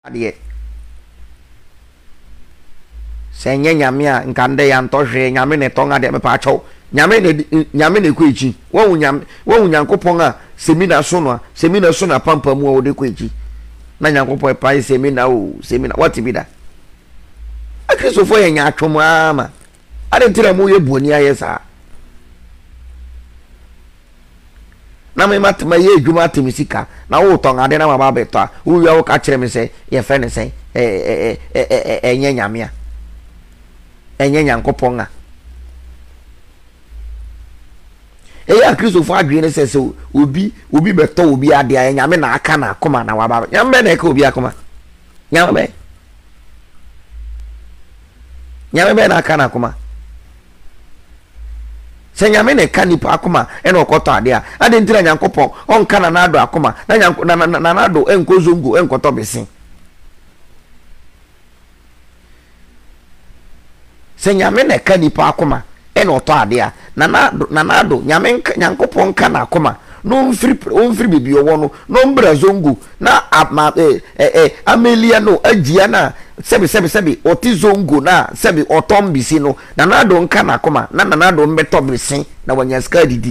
ade se nye nyame a nkande ya ntɔhwe nyame ne tonga de mepa acho nyame ne kweji wo nyankopon a semina so no semina so na pampa mu wo de kweji na nyankopon pa semina what be that akrisofo ye nya atwom ama ade ntira mu ye buoni ayesa na me matma ye adwuma atemisika na wo tonga de na ma ba beto wo wi wo ka kire me se ye fe ne se enye nyame a enye nyankopon a eya kristofo adwene se obi beto obi ade a nyame na aka na akoma na waba nyame na eka obi akoma nyame na aka na akoma se nyame na eka nipa akoma e na okoto ade a ade ntira nyankopon onka na nado akoma na nado enkozongo enkoto besin se nyame na eka nipa akoma ena oto ade a na nado nyame nyankopon ka na akoma no mfiri bibi owo no mbra zongo na amelia no agia na sebi oti zongo na sebi otom bisi no na nado nka na akoma na nado mbeto bisi na wanyaska didi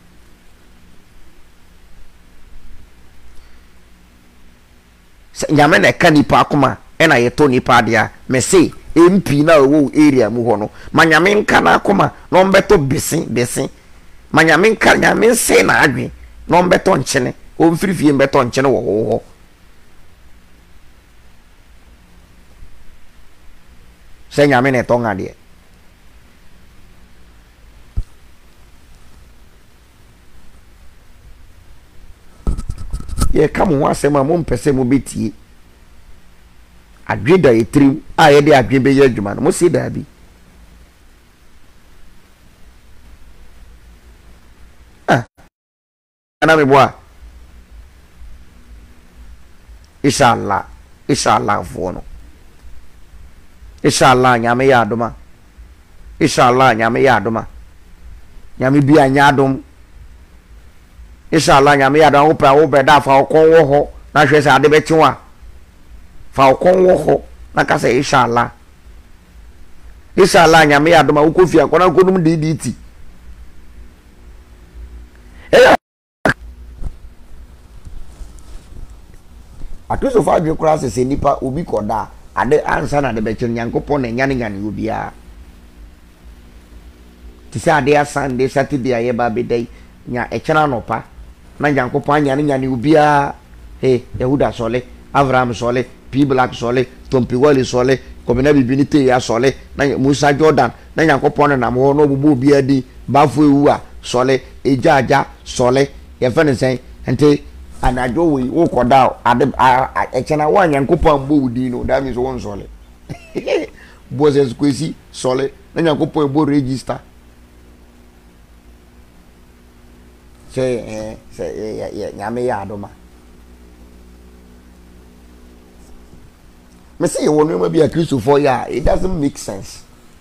nyame na eka nipa akoma ena yeto nipa ade a mese MP na wo area mu ho no manyame nka na akoma no mbeto besi manyame nka nyame se na adwe no mbeto nchene o mfirifie mbeto nchene wo ho se nyame ne tonga de ye kam ho asema mo mpese mo betie adweda etrim a ye de adwen be ye adwuma no mo si da bi ana me boa inshallah fo no inshallah nyame ya adoma inshallah nyame ya adoma nyame bi anya adom inshallah nyame ya adoma wo pe da fa okon wo ho na hwe se ade be chenwa fa okon wo ho na ka se inshallah nyame ya adoma wo kofi akona konum DDT atoso fa adwe kura se nipa obi koda ade ansa na de be chen nyankopon na nyane obi a ti se ade Sunday Saturday aye ba be dai nya echena no pa na nyankopon nyane obi a Yehuda sole Abraham sole P Black sole Tompi Wale sole komena bibinite ya sole na Musa Jordan na nyankopon na mo no bubu obi adi bafo ewu a sole ejaja sole ye fe ne sen ente anajo we wo koda ade echena wa nyankopon mbo udi no that means won sole bozes kwesi sole na nyankopon bo register se nyame ya adoma me say won no be a Christopher ya it doesn't make sense.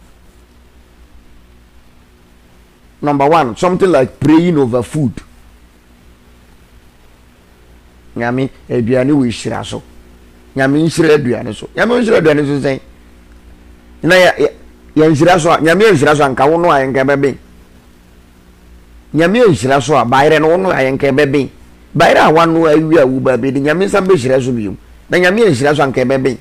Number one, something like praying over food. Nyame aduane we hira so nyame nhira aduane so nyame nhira aduane so sen na ya nhira so nyame nhira so anka wo no ayenka bebe nyame nhira so abayre no no ayenka bebe bayre awan no awi awu ba be nyame sam be hira so bium na nyame nhira so anka bebe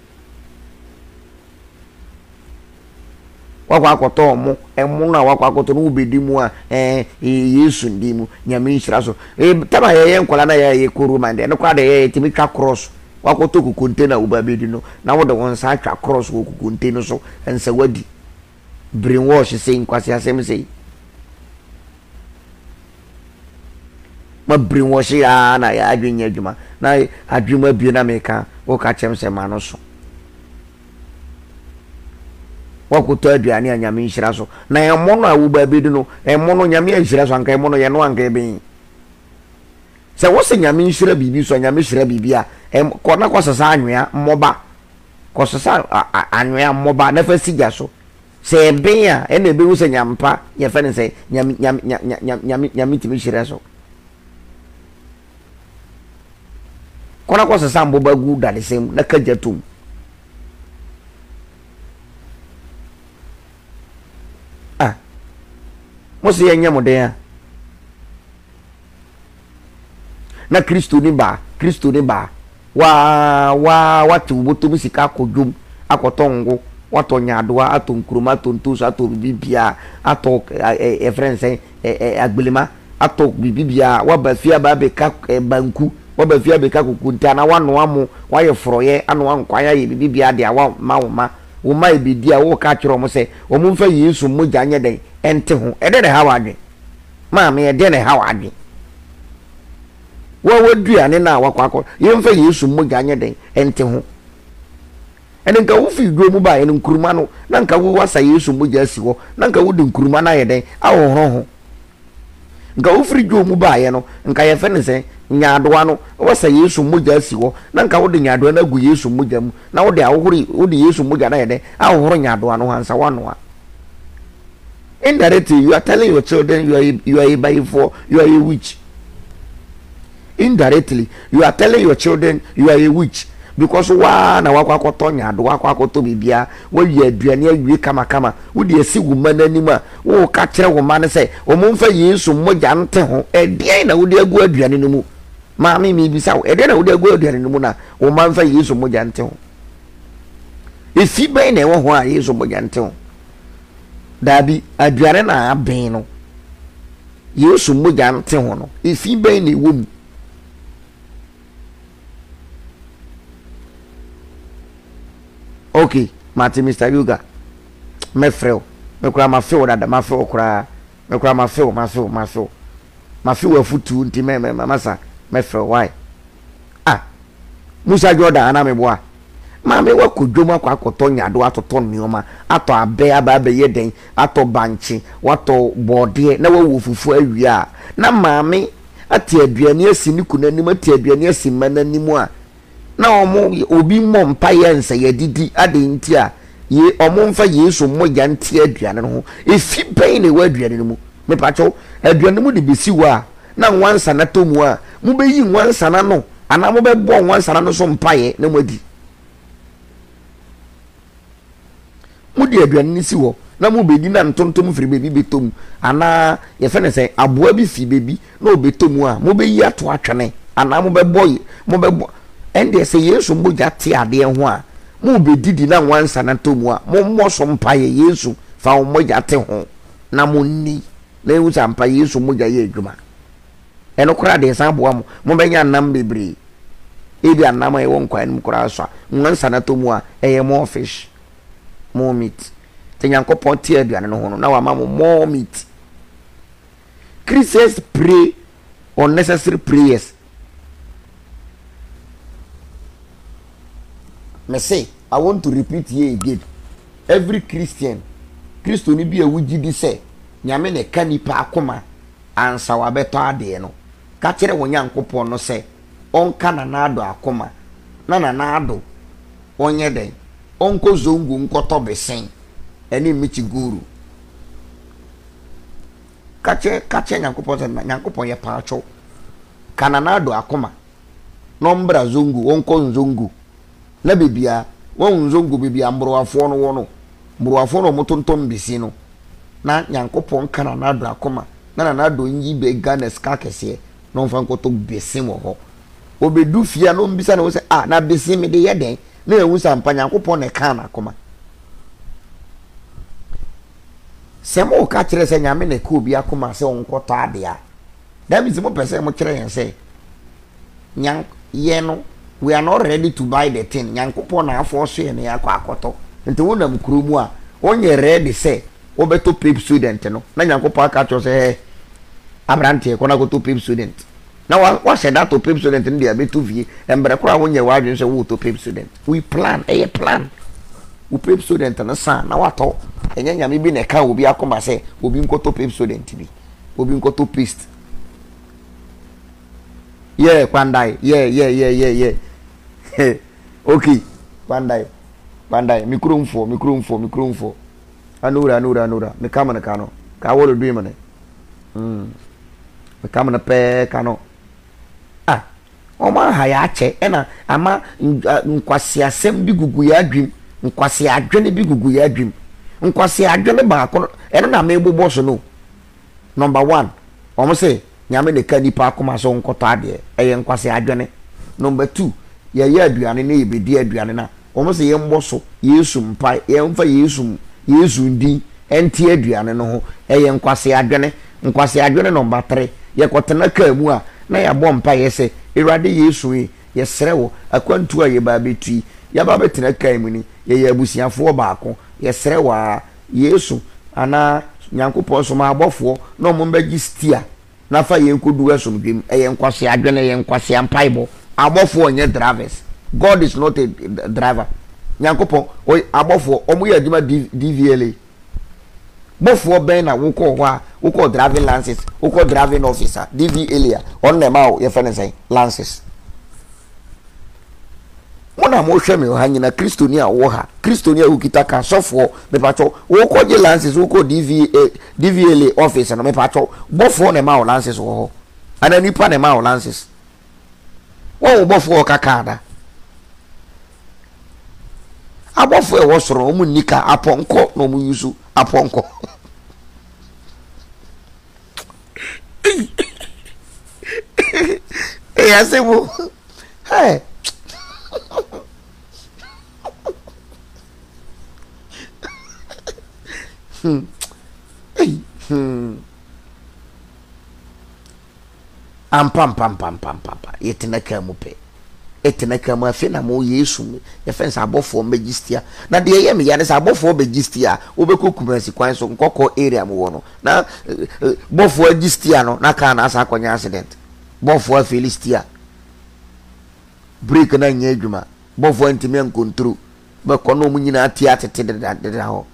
wakwa akoto mo emu na wakwa akoto no ubedi mu a Yesu ndi mu nyame nhira so taba ye nkola na ye koru mande no kwa de ye timi twa cross wakoto ku container ubabedi no na wo de won sa twa cross ku container so ensa wadi brainwash sei nkwase asem sei ma brainwash ya na ya adwenya adwuma na adwuma bi na meka wo ka chem se ma no so wakuto aduane anyame nhira so na emono awuba bedu no emono nyame nhira so anka emono ye no anka ebe se wo se nyame nhira bibi so nyame nhira bibi a ko na kwasasa anwea mmoba kwasasa anwea mmoba na fa sigya so se ebe a ene ebe wo se nyampa ye fa ne se nyame timi nhira so kona ko sesa mboba gu da de sem na kajatum mo se yenya moden na Kristo ni ba watu botom sika akodwom akotongo wato nyadoa ato nkuruma to ntuso ato bibia ato friends agbelema ato bibia wabafia ba beka banku wabafia beka kukunta na wano amo waye froye ano ankwaya ye bibia de awa ma wo ma ebidi a wo ka kiro mo se wo mo mfa Yesu mogya nye den ente ho ede ne hawadwe ma me ede ne hawadwe wo waduane na wakwakọ ye mfa Yesu mogya nye den ente ho ene nka wo fi dwo mu ba ye nkuruma no na nka wo wasa Yesu mogya asi ho na nka wo de nkuruma na ye den awohoro ho nka wo fi dwo mu ba ye no nka ye fe ne se nyadoa no wasa Yesu mogya asi ho na nka wo de nyadoa na gu Yesu mogya mu na wo de awohori wo de Yesu mogya na ye den awohoro nyadoa no hansa wanoa. Indirectly you are telling your children you are a bayifo, you are a witch. Indirectly you are telling your children you are a witch because wa na wakwa tonya do wakwa to bibia wo wi aduane awie kama wo de esi woman anima wo ka kire woman say o mo mfa Yesu mogya nte ho e de na wo de agu aduane no mu maami mi bisa e de na wo de agu aduane no mu na wo man fa Yesu mogya nte ho efi ben na wo ho a Yesu mogya nte ho dabi aduane na aben no Yesu mogya nte ho no efi ben na wo mu. Okay, Mati Mr. Yuga. Me freo. Me kura ma feel dada, ma feel kura. Me kura ma feel. Ma feel we futu nti me masa. Me freo why? Musa Jordan ana me boa. Ma me wa kodwom akwa akoto nyado atoto nneoma, ato abe aba ye den, ato banchi, wato bode na wawu fufu awia. Na maame ate aduane asi ni kunanim ate aduane asi mananimu a na obi mom mpaye nsa yedidi ade nti a ye omo mfa Yesu mogya nti aduane no ho efi pen ne wa aduane no mu me pacho aduane mu de besi wa na nwansa na tomu a mu be yi nwansa na no ana mu be bo nwansa na no so mpaye na modi mu de aduane ni si wo na mu be di na ntontom firi bebi betom ana ye fe ne se aboa bi fi bebi na obetomu a mu be yi ato atwene ana mu be boy mu be ende se Yesu mogya te ade ho a mo be didi na nwansa na tomu a mo mmoso mpaye Yesu fa mogya te ho na mo ni na ewu sa mpaye Yesu mogya ye adwuma eno kora de san boa mo benya nam bebre ebi anam e won kwan mu kora so nwansa na tomu a eye more fish more meat te Nyankopon te aduane no ho no na wa ma mo more meat. Christians pray unnecessary prayers. Me say, I want to repeat here again. Every Christian ni bi a wuji di say, nyame ne ka nipa akoma ansa wa beto ade no. Ka kire wo Nyankopon no say, onka na nado akoma. Na nado onye den. Onko zongu nkoto besen. Eni michi guru. Kache Nyankopon ye pacho. Kana nado akoma. Nombra zongu onko nzongu. Na bibia won zongo bibia mbroafo no wono mbroafo no motontom bisi no na Nyankopon kana na do akoma na na do nyi be Ghana ska kese no mfa nkoto bisi mo ho obedu fia no mbisa na wo se na bisi me de yeden na ewu sampa Nyankopon ne kana akoma semo ka kire se nyame ne ko bi akoma se onkoto ade a da mi se mo pese mo kire yen se ye no we are not ready to buy the thing. Nyankopon na force ye na akwa akoto. Nti wonam kuromu a onye ready say obeto pep student no. Na Nyankopon aka cho say abrante ko na go to pep student. Na wa say that to pep student ndi abeto vie. Embre kora wonye wa adwen say wo to pep student. We plan, plan. We pep student na san na wato. Enye nyame bi na ka obi akoma say obi nkoto pep student bi. Obi nkoto paste. Yeah, Pandai. Yeah. Okay. Pandai. Mikrumfo. Anura. Me kama na kano. Ka wolo dui mane. Me kama na pe kano. Oma ha ya ache ena ama nkwasi asem bi gugu ya adwim nkwasi adwene bi gugu ya adwim nkwasi adwene ba ko eno na me bobo so no. Number 1 omo say nyame ne ka nipa akoma so nkoto ade eye nkwasi adwene. Number 2 ye aduane ne ye bedi aduane na omo say ye mbo so Yesu mpa ye mfa Yesu ndi enti aduane no ho eye nkwasi adwene. Nkwasi adwene number 3 ye kotena ka mu a na ya bɔ mpa ye se Awurade Yesu ye sere wo akwantu a ye ba betui ya ba betena kan mu ni ye abusiafo baako ye sere wa Yesu ana Nyankopɔn so ma abɔfo na ɔmo mbɛgi stia na fa ye nkodu asomdwem ye nkwase adwene ye nkwase ampaibo abɔfo onye drivers. God is not a driver. Nyankopɔn abɔfo ɔmo ye adwuma DVLA bɔfo ben na wokɔ hɔ a wokɔ driving license wokɔ driving officer DVLA on na ma ye fene say license. Mona mo hwɛ me ha nyina Kristoni a wo ha Kristoni a ukita ka sofo me pacho wokɔ je license wokɔ DVLA officer no me pacho bɔfo na ma license wo hɔ ana nipa na ma license wo bɔfo ka kada abɔfo e wo soro mu nika apɔnkɔ no mu yusu apɔnkɔ. I say, hey. Pam. Yetina kamupe. Etina kamu afi na mo Yesu. Ye fensa abofo magistia. Na de ye me ya ne sa abofo magistia. Obeko kumansi kwan so nkoko area mo wono. Na bofo magistia no na ka na asa akonya accident. Bofo Philistia. Break na nya adwuma. Bofo ntimi ankontro. Be kono mu nyina ati atete de ho.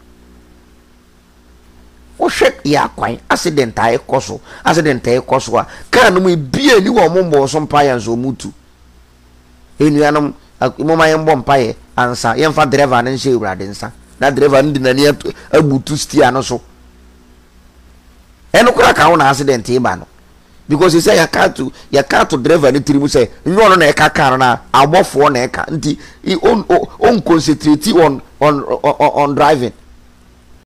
O hwek ya kwan accident ay koso. Accident ay koso a kan no mu bia ni wo mombo so mpa ya nso mutu. Enuanom moma yembo mpaye ansa yemfa driver ne nche Awurade nsa na driver ndi nani abutu stia no so eno kura ka wona accident iba no because he say ya car to driver ni tirimu say nyo no na e ka car na abofo na e ka nti on concentrate on driving